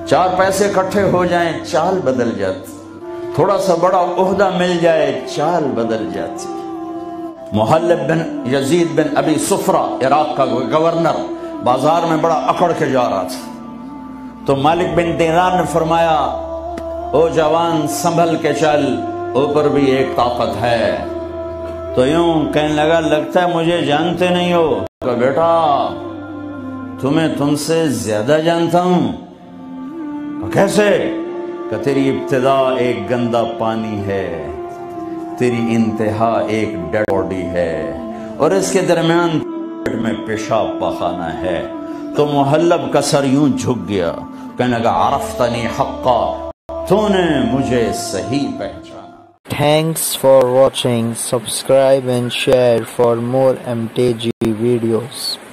चार पैसे इकट्ठे हो जाएं, चाल बदल जाती। थोड़ा सा बड़ा ओहदा मिल जाए, चाल बदल जाती। Muhallab bin Yazid bin Abi Sufra, Iraq का गवर्नर, बाजार में बड़ा अकड़ के जा रहा था, तो मालिक बिन दीनार ने फरमाया, ओ जवान संभल के चल, ऊपर भी एक ताकत है। तो यूं कहने लगा, लगता है मुझे जानते नहीं हो। तो बेटा तुम्हें तुमसे ज्यादा जानता हूं। तो कैसे? कि तेरी इब्तिदा एक गंदा पानी है, तेरी इंतहा एक डेड बॉडी है, और इसके दरमियान में पेशाब पखाना है। तो मुहल्लब का सर यूं झुक गया, कहने लगा, अरफ्तनी हक्का, तूने मुझे सही पहचाना। Thanks for watching. Subscribe and share for more MTG videos.